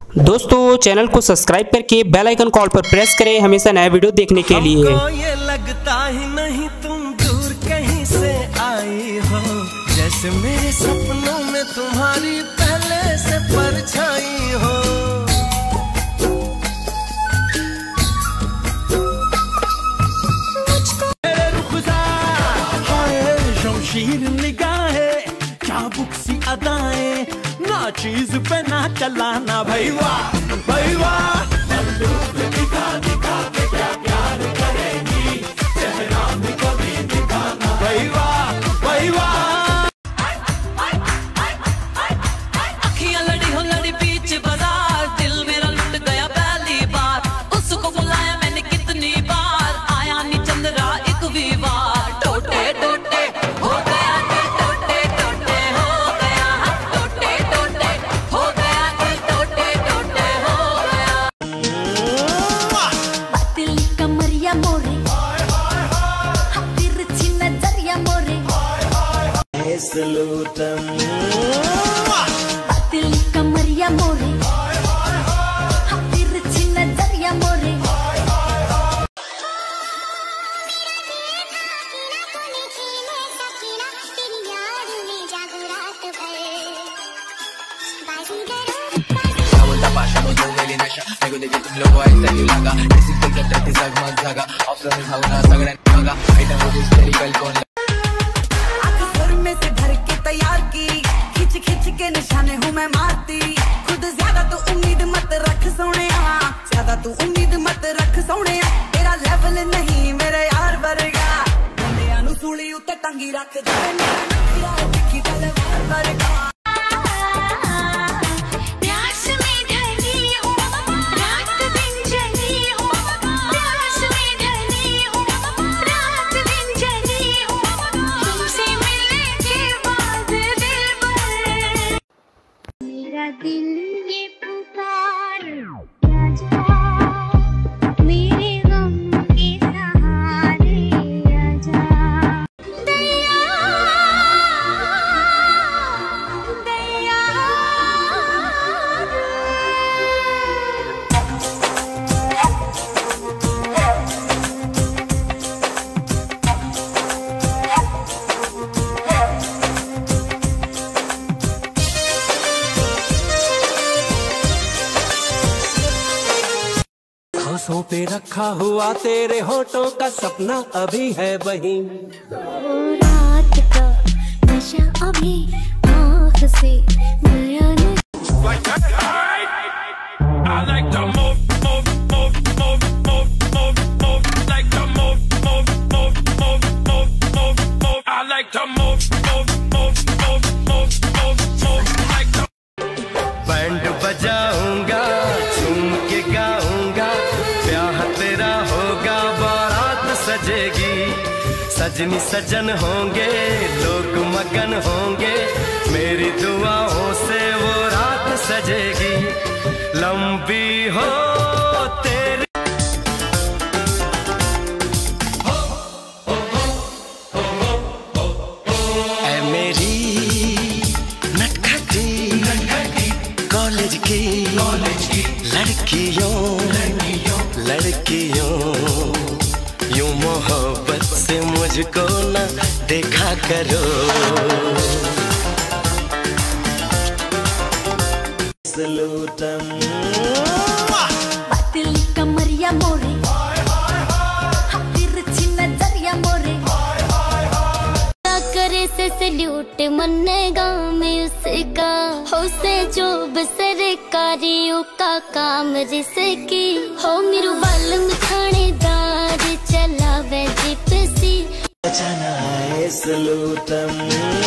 दोस्तों चैनल को सब्सक्राइब करके बेल आइकन कॉल पर प्रेस करें हमेशा नया वीडियो देखने के लिए। ये लगता ही नहीं तुम दूर कहीं से आई हो, जैसे मेरे सपनों में तुम्हारी पहले से परछाई हो। शमशीर निगाहें, चाबुक सी अदाएं, ना चीज पे ना चलाना भाई वाह भाई वाह। दिखा दिखा के क्या प्यार करेगी, चेहरा भी कभी दिखाना भाई वाह भाई वाह। अखियां लड़ी हो लड़ी बीच बाजार, दिल मेरा लुट गया पहली बार। उसको बुलाया मैंने कितनी बार, आया नहीं चंद्रा एक भी बार। टोटे टोटे हो गया दिल, टोटे टोटे हो गया, टोटे टोटे हो गया दिल, टोटे टोटे हो गया। बातिल कमरिया मोरे, तिरछी नजरिया मोरे, बातिल कमरिया मोरे, तिरछी नजरिया मोरे। में से भर के तैयार की, खिंच खिंच के निशाने हूँ मैं मारती। खुद ज्यादा तू उम्मीद मत रख सोनिया, ज्यादा तू उम्मीद मत रख सोनिया। तेरा लेवल नहीं मेरे यार वर्गा, बंदियां नू सूली उत्ते टंगी रख दे, दिखी तलवार वर्गा। दिल ये पुकार आजा, मेरे गम के सहारे आजा। दया दया सांसों पे रखा हुआ तेरे होठों का सपना अभी है वही। रात का नशा अभी आँख से गया नहीं। बैंड बजाऊंगा, झूम के गाऊंगा, ब्याह तेरा होगा, बारात सजेगी, सजनी सजन होंगे, लोग मगन होंगे, मेरी दुआओं से वो रात सजेगी, लंबी हो तेरी। ऐ मेरी नटखटी कॉलेज की लड़कियों लड़कियों, यूं मोहब्बत से मुझको न देखा करो। बातिल कमरिया मोरे, तिरछी नजरिया मोरे। करे से सल्यूट मनेगा में उसका, हो से जो सरकारियों का काम जिसकी, हो मेरू बालम थानेदार चला वे जिपसी। सलूटम